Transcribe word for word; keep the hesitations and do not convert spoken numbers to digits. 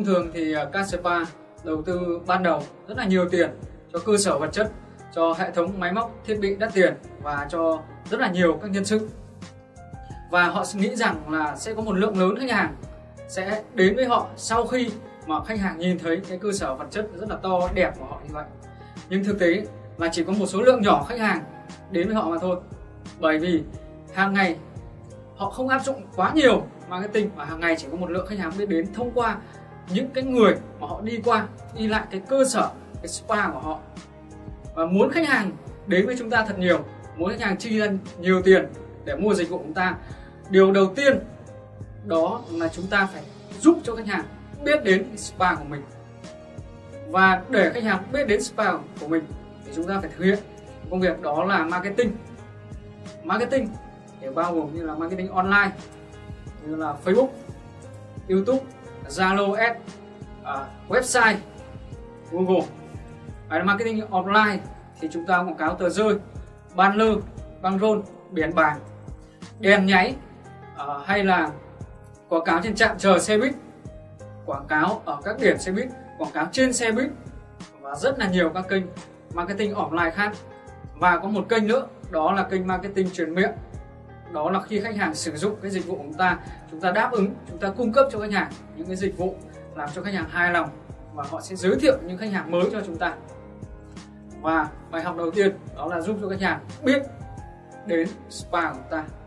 thường thì các spa đầu tư ban đầu rất là nhiều tiền cho cơ sở vật chất, cho hệ thống máy móc thiết bị đắt tiền và cho rất là nhiều các nhân sự. Và họ nghĩ rằng là sẽ có một lượng lớn khách hàng sẽ đến với họ sau khi mà khách hàng nhìn thấy cái cơ sở vật chất rất là to đẹp của họ như vậy. Nhưng thực tế là chỉ có một số lượng nhỏ khách hàng đến với họ mà thôi. Bởi vì hàng ngày họ không áp dụng quá nhiều marketing, và hàng ngày chỉ có một lượng khách hàng biết đến thông qua những cái người mà họ đi qua, đi lại cái cơ sở, cái spa của họ. Và muốn khách hàng đến với chúng ta thật nhiều, muốn khách hàng chi ra nhiều tiền để mua dịch vụ của chúng ta, điều đầu tiên đó là chúng ta phải giúp cho khách hàng biết đến cái spa của mình. Và để khách hàng biết đến spa của mình thì chúng ta phải thực hiện công việc đó là marketing. Marketing để bao gồm như là marketing online, như là Facebook, YouTube, Zalo Ads, uh, website, Google. Và marketing offline thì chúng ta quảng cáo tờ rơi, banner, băng rôn, biển bảng, đèn nháy, uh, hay là quảng cáo trên trạm chờ xe buýt, quảng cáo ở các điểm xe buýt, quảng cáo trên xe buýt và rất là nhiều các kênh marketing offline khác. Và có một kênh nữa đó là kênh marketing truyền miệng. Đó là khi khách hàng sử dụng cái dịch vụ của chúng ta, chúng ta đáp ứng, chúng ta cung cấp cho khách hàng những cái dịch vụ làm cho khách hàng hài lòng, và họ sẽ giới thiệu những khách hàng mới cho chúng ta. Và bài học đầu tiên đó là giúp cho khách hàng biết đến spa của chúng ta.